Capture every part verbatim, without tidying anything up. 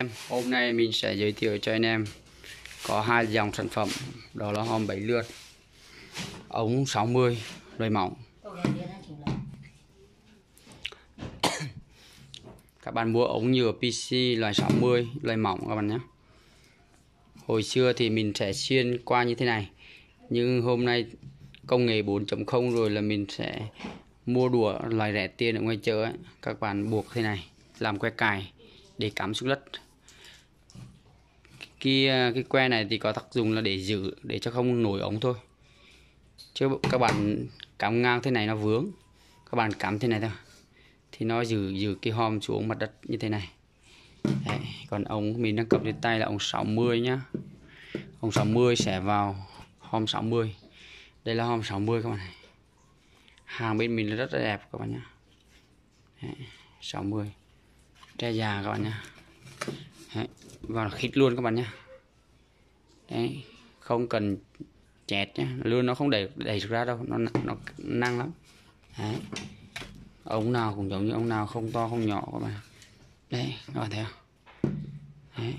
Hôm nay mình sẽ giới thiệu cho anh em có hai dòng sản phẩm, đó là hòm bảy lượt, ống sáu mươi loại mỏng. Các bạn mua ống nhựa pê xê loại sáu mươi loại mỏng các bạn nhé. Hồi xưa thì mình sẽ xuyên qua như thế này, nhưng hôm nay công nghệ bốn chấm không rồi là mình sẽ mua đũa loại rẻ tiền ở ngoài chợ ấy. Các bạn buộc thế này làm que cài để cắm xuống đất. Cái, cái que này thì có tác dụng là để giữ, để cho không nổi ống thôi, chứ các bạn cắm ngang thế này nó vướng. Các bạn cắm thế này thôi thì nó giữ giữ cái hòm xuống mặt đất như thế này. Đấy. Còn ống mình đang cầm trên tay là ống sáu mươi nhá. Ống sáu mươi sẽ vào hòm sáu mươi. Đây là hòm sáu mươi các bạn này. Hàng bên mình rất là đẹp các bạn nhé. Đấy. sáu mươi tre già các bạn nhá. Đấy. Và khít luôn các bạn nhé. Đấy. Không cần chẹt nhé, luôn nó không đẩy đẩy ra đâu, nó nó năng lắm. Đấy. Ống nào cũng giống như ống nào, không to không nhỏ các bạn. Đấy, các bạn thấy không? Đấy.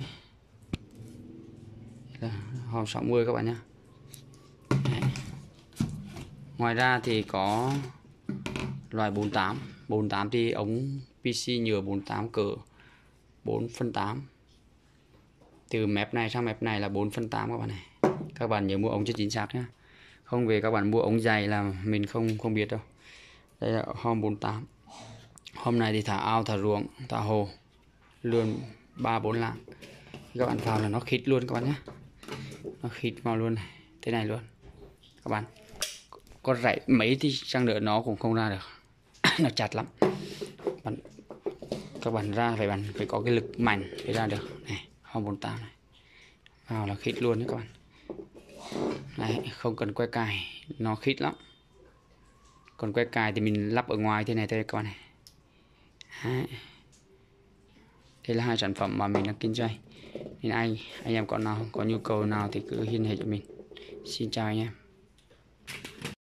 Hòm sáu mươi các bạn nhé. Đấy. Ngoài ra thì có loại bốn tám. bốn tám thì ống pê xê nhựa bốn tám cỡ bốn phân tám. Từ mép này sang mép này là bốn phân tám các bạn này. Các bạn nhớ mua ống cho chính xác nhé. Không về các bạn mua ống dày là mình không không biết đâu. Đây là hòm bốn tám. Hôm nay thì thả ao, thả ruộng, thả hồ, luôn ba bốn lạng. Các bạn vào là nó khít luôn các bạn nhé. Nó khít vào luôn này, thế này luôn. Các bạn có rảy mấy thì chăng nữa nó cũng không ra được. Nó chặt lắm. Bạn, các bạn ra phải bạn phải có cái lực mạnh để ra được. Này, hòm bốn tám này. Vào là khít luôn đấy các bạn. Đấy, không cần que cài, nó khít lắm. Còn que cài thì mình lắp ở ngoài thế này thôi các bạn này. Đấy. Đây là hai sản phẩm mà mình đang kinh doanh. Nên anh anh em có nào có nhu cầu nào thì cứ liên hệ cho mình. Xin chào anh em.